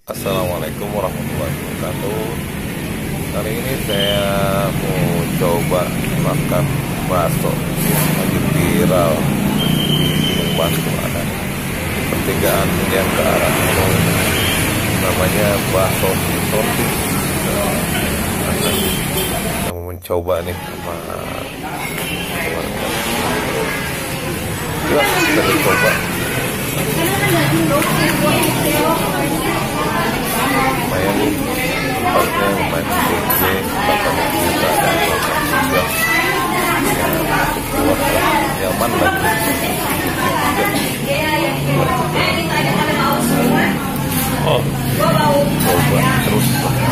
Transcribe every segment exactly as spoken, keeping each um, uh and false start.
Assalamualaikum warahmatullahi wabarakatuh. Kali ini saya mau coba makan bakso yang lagi viral di Gunung Batu, ada pertigaan yang ke arah Gunung, namanya bakso Tontis. Saya mau mencoba nih sama ya, kita coba. Lumayan nih tempatnya, lumayan gede, tempatnya juga ada juga yang kuat lah, nyaman lagi. Oh, coba terus.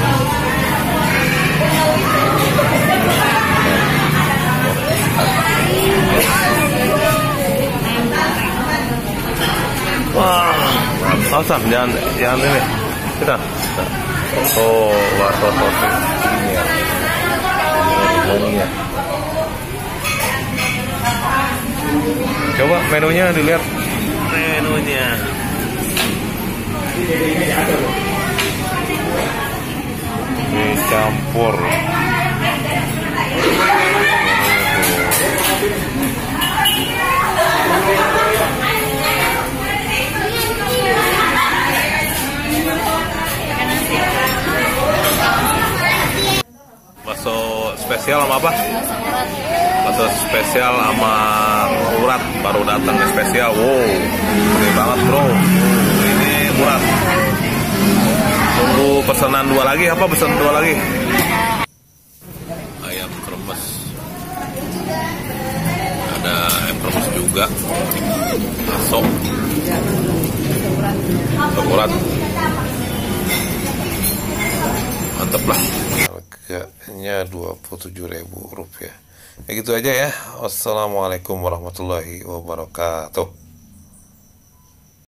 Wah, awesome. Jangan, jangan ini. Kita, kita. Oh, warna topi ini ya. Ini ya. Coba menunya dilihat. Menunya. Dicampur. Bakso spesial sama apa? Bakso spesial sama urat, baru datang ke spesial. Wow, gede banget bro. Uh, ini urat. Tunggu pesanan dua lagi, apa pesan dua lagi? Ayam kremes. Ada ayam kremes juga. Bakso. Urat. Mantep lah. Harganya dua puluh tujuh ribu rupiah. Ya gitu aja ya. Wassalamualaikum warahmatullahi wabarakatuh.